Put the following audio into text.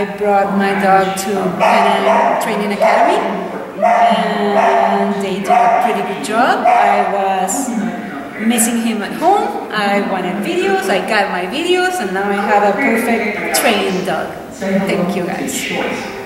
I brought my dog to Canine Training Academy, and they did a pretty good job. I was missing him at home. I wanted videos, I got my videos, and now I have a perfect training dog. Thank you guys.